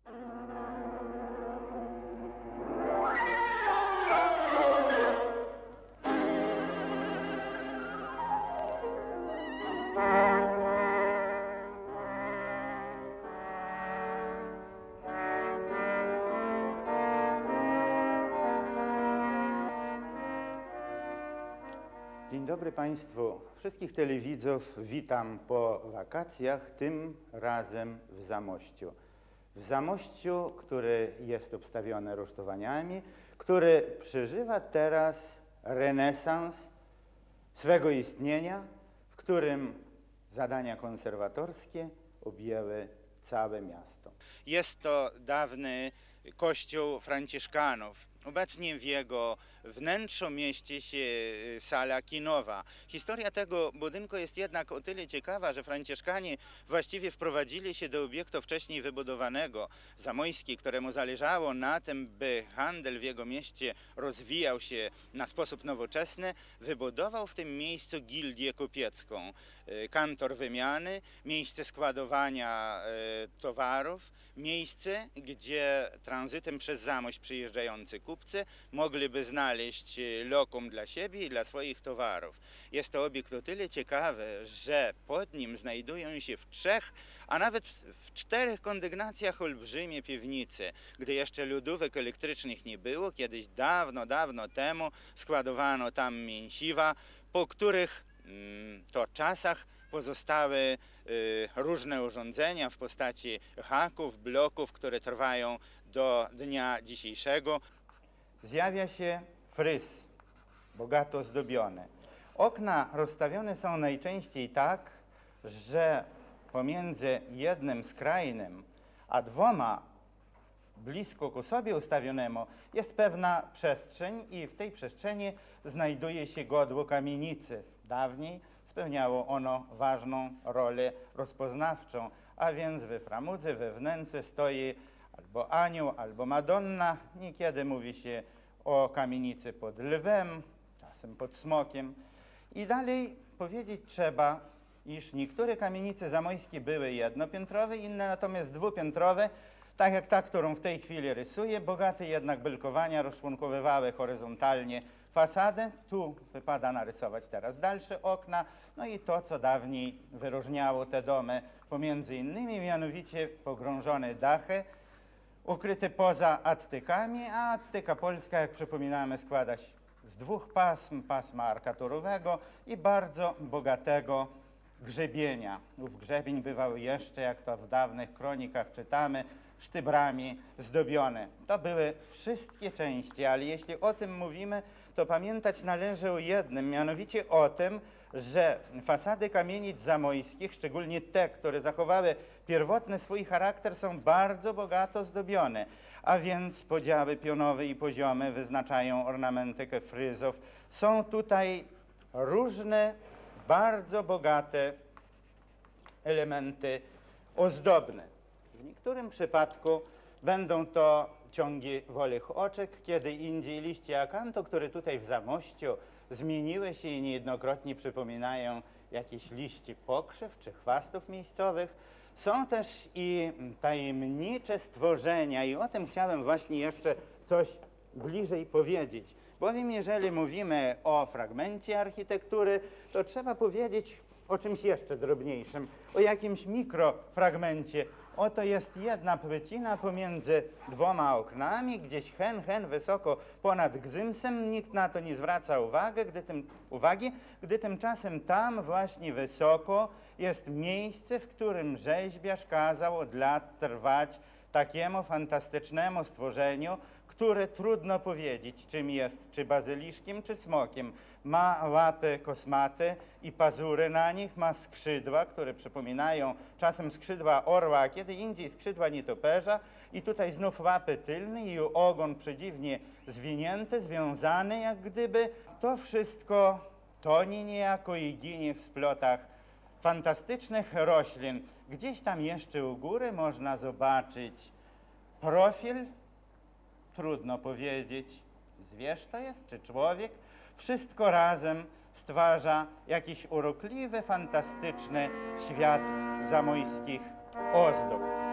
Dzień dobry Państwu. Wszystkich telewidzów witam po wakacjach, tym razem w Zamościu. W Zamościu, który jest obstawiony rusztowaniami, który przeżywa teraz renesans swego istnienia, w którym zadania konserwatorskie objęły całe miasto. Jest to dawny kościół franciszkanów. Obecnie w jego wnętrzu mieści się sala kinowa. Historia tego budynku jest jednak o tyle ciekawa, że franciszkanie właściwie wprowadzili się do obiektu wcześniej wybudowanego. Zamojski, któremu zależało na tym, by handel w jego mieście rozwijał się na sposób nowoczesny, wybudował w tym miejscu gildię kupiecką, kantor wymiany, miejsce składowania towarów, miejsce, gdzie tranzytem przez Zamość przyjeżdżający kupcy mogliby znaleźć lokum dla siebie i dla swoich towarów. Jest to obiekt o tyle ciekawy, że pod nim znajdują się w 3, a nawet w 4 kondygnacjach olbrzymie piwnice. Gdy jeszcze lodówek elektrycznych nie było, kiedyś dawno, dawno temu składowano tam mięsiwa, po których to czasach pozostały różne urządzenia w postaci haków, bloków, które trwają do dnia dzisiejszego. Zjawia się fryz, bogato ozdobiony. Okna rozstawione są najczęściej tak, że pomiędzy jednym skrajnym a 2 blisko ku sobie ustawionemu jest pewna przestrzeń i w tej przestrzeni znajduje się godło kamienicy. Dawniej spełniało ono ważną rolę rozpoznawczą, a więc we framudze, we wnęce stoi albo anioł, albo Madonna. Niekiedy mówi się o kamienicy pod lwem, czasem pod smokiem. I dalej powiedzieć trzeba, iż niektóre kamienice zamojskie były jednopiętrowe, inne natomiast dwupiętrowe, tak jak ta, którą w tej chwili rysuję. Bogate jednak belkowania rozczłonkowywały horyzontalnie fasadę. Tu wypada narysować teraz dalsze okna. No i to, co dawniej wyróżniało te domy, pomiędzy innymi, mianowicie pogrążone dachy, ukryte poza attykami, a attyka polska, jak przypominamy, składa się z 2 pasm, pasma arkaturowego i bardzo bogatego grzebienia. Ów grzebień bywał jeszcze, jak to w dawnych kronikach czytamy, sztybrami zdobione. To były wszystkie części, ale jeśli o tym mówimy, to pamiętać należy o jednym, mianowicie o tym, że fasady kamienic zamojskich, szczególnie te, które zachowały pierwotny swój charakter, są bardzo bogato zdobione, a więc podziały pionowe i poziome wyznaczają ornamentykę fryzów. Są tutaj różne, bardzo bogate elementy ozdobne. W niektórym przypadku będą to ciągi wolych oczek, kiedy indziej liście akantu, które tutaj w Zamościu zmieniły się i niejednokrotnie przypominają jakieś liści pokrzyw czy chwastów miejscowych. Są też i tajemnicze stworzenia i o tym chciałem właśnie jeszcze coś bliżej powiedzieć. Bowiem jeżeli mówimy o fragmencie architektury, to trzeba powiedzieć o czymś jeszcze drobniejszym, o jakimś mikrofragmencie. Oto jest jedna płycina pomiędzy 2 oknami, gdzieś hen wysoko ponad gzymsem. Nikt na to nie zwraca uwagi, gdy tymczasem tam właśnie wysoko jest miejsce, w którym rzeźbiarz kazał od lat trwać takiemu fantastycznemu stworzeniu, które trudno powiedzieć, czym jest, czy bazyliszkiem, czy smokiem. Ma łapy kosmate i pazury na nich, ma skrzydła, które przypominają czasem skrzydła orła, a kiedy indziej skrzydła nietoperza. I tutaj znów łapy tylne i ogon przedziwnie zwinięty, związany jak gdyby. To wszystko tonie niejako i ginie w splotach fantastycznych roślin. Gdzieś tam jeszcze u góry można zobaczyć profil. Trudno powiedzieć, zwierz to jest, czy człowiek. Wszystko razem stwarza jakiś urokliwy, fantastyczny świat zamojskich ozdób.